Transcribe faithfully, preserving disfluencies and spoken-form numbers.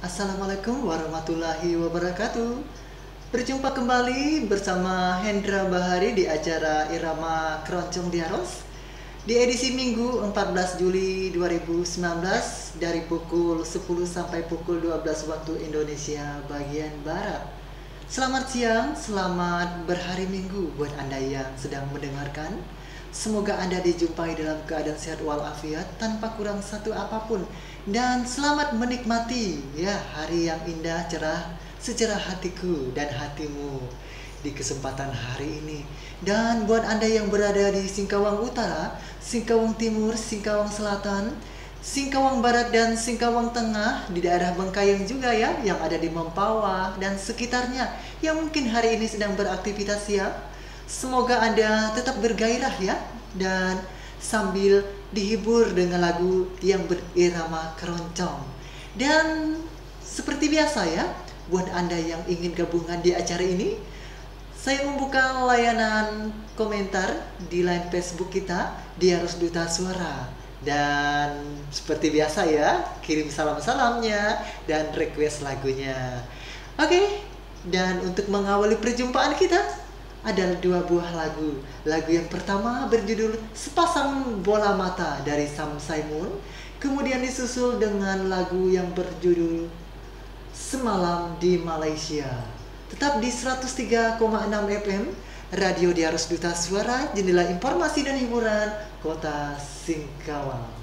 Assalamualaikum warahmatullahi wabarakatuh. Berjumpa kembali bersama Hendra Bahari di acara Irama Keroncong Diaros di edisi Minggu empat belas Juli dua ribu sembilan belas dari pukul sepuluh sampai pukul dua belas waktu Indonesia bagian Barat. Selamat siang, selamat berhari Minggu buat Anda yang sedang mendengarkan. Semoga Anda dijumpai dalam keadaan sehat walafiat tanpa kurang satu apapun, dan selamat menikmati ya hari yang indah cerah secerah hatiku dan hatimu di kesempatan hari ini. Dan buat Anda yang berada di Singkawang Utara, Singkawang Timur, Singkawang Selatan, Singkawang Barat dan Singkawang Tengah, di daerah Bengkayang juga ya, yang ada di Mempawah dan sekitarnya, yang mungkin hari ini sedang beraktivitas ya. Semoga Anda tetap bergairah ya, dan sambil dihibur dengan lagu yang berirama keroncong. Dan seperti biasa ya, buat Anda yang ingin gabungan di acara ini, saya membuka layanan komentar di line Facebook kita, Diaros Duta Suara. Dan seperti biasa ya, kirim salam-salamnya dan request lagunya. Oke, dan untuk mengawali perjumpaan kita, ada dua buah lagu. Lagu yang pertama berjudul Sepasang Bola Mata dari Sam Saimun. Kemudian disusul dengan lagu yang berjudul Semalam di Malaysia. Tetap di seratus tiga koma enam F M Radio Diaros Duta Suara, jendela informasi dan hiburan Kota Singkawang.